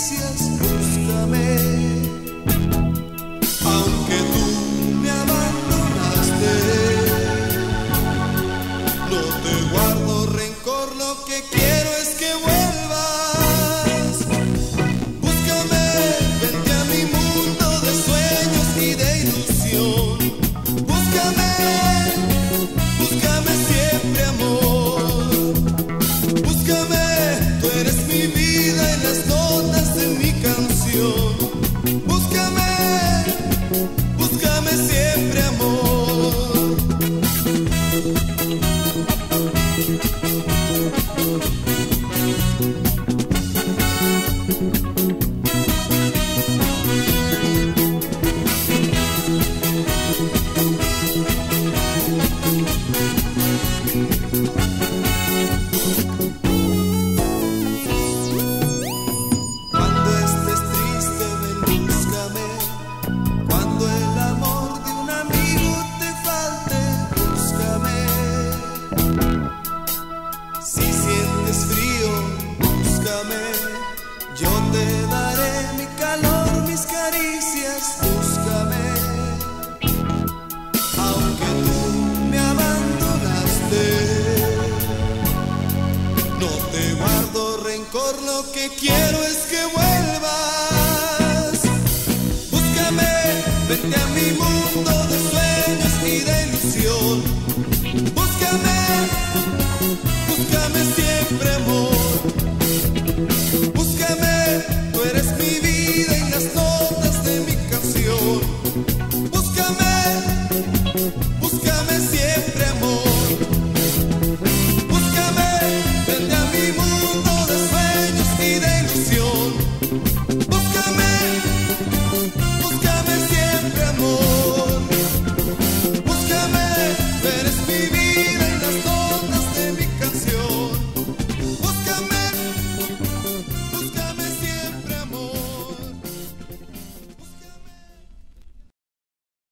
caricias, búscame. Aunque tú me abandonaste, no te guardo rencor, lo que quiero es que vuelvas. Búscame, vente a mi mundo de sueños y de ilusión. Búscame, búscame siempre, amor. Búscame, tú eres mi vida y las notas de mi canción. Búscame, búscame siempre, amor. Cuando estés triste, ven, búscame. Cuando el amor de un amigo te falte, búscame. Si sientes frío, búscame. Yo te daré mi calor, mis caricias, búscame. Aunque tú me abandonaste, no te guardo rencor, lo que quiero es que vuelvas. Búscame, vente a